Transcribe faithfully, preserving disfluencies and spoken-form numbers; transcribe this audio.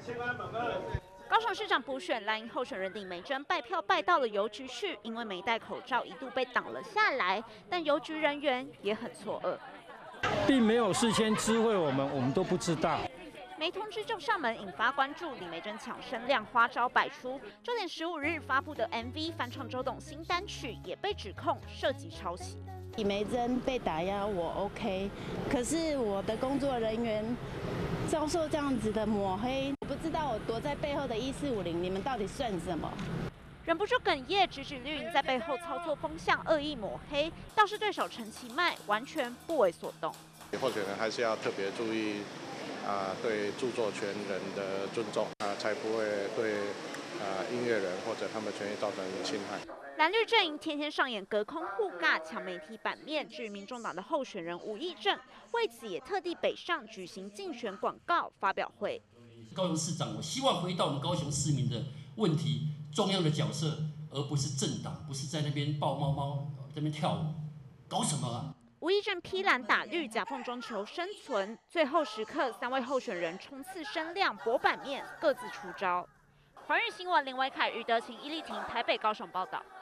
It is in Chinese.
高雄市长补选，蓝营候选人李眉蓁拜票拜到了邮局去，因为没戴口罩，一度被挡了下来。但邮局人员也很错愕， 并没有事先知会我们，我们都不知道。 没通知就上门，引发关注。李眉蓁抢声量，花招百出，就连十五日发布的 M V 翻唱周董新单曲，也被指控涉及抄袭。 李眉蓁被打压，我 OK， 可是我的工作人员遭受这样子的抹黑，我不知道我躲在背后的一四五零，你们到底算什么？ 忍不住哽咽，直指绿营在背后操作风向，恶意抹黑，倒是对手陈其迈完全不为所动。 候选人还是要特别注意啊、呃，对著作权人的尊重啊、呃，才不会对啊、呃、音乐人或者他们权益造成侵害。 蓝绿阵营天天上演隔空互尬、抢媒体版面。至于民众党的候选人吴益政，为此也特地北上举行竞选广告发表会。 高雄市长，我希望回到我们高雄市民的问题，中央的角色，而不是政党，不是在那边抱猫猫，在那边跳舞，搞什么啊？ 吴益政披蓝打绿，夹缝中求生存。最后时刻，三位候选人冲刺声量、博版面，各自出招。华语新闻林维凯、余德勤、伊丽婷台北、高雄报道。